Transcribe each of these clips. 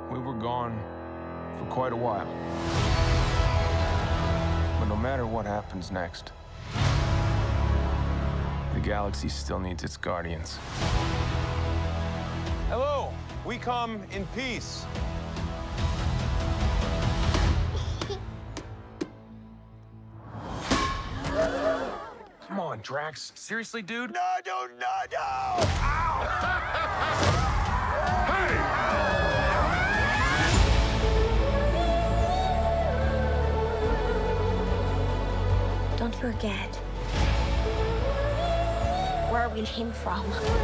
We were gone for quite a while. But no matter what happens next, the galaxy still needs its guardians. Hello, we come in peace. Come on, Drax. Seriously, dude? No! Ow! Don't forget where we came from.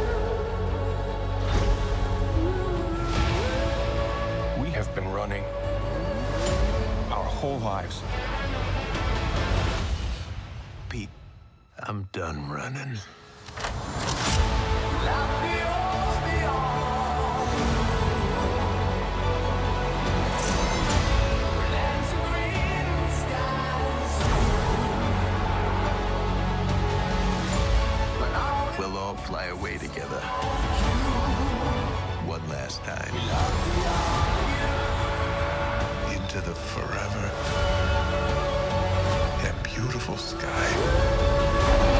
We have been running our whole lives. Pete, I'm done running. We'll all fly away together. One last time. Into the forever and beautiful sky.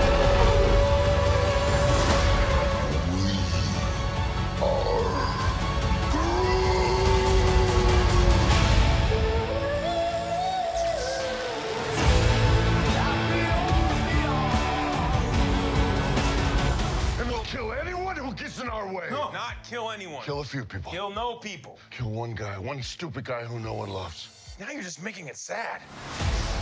And we'll kill anyone who gets in our way. No, not kill anyone. Kill a few people. Kill no people. Kill one guy, one stupid guy who no one loves. Now you're just making it sad.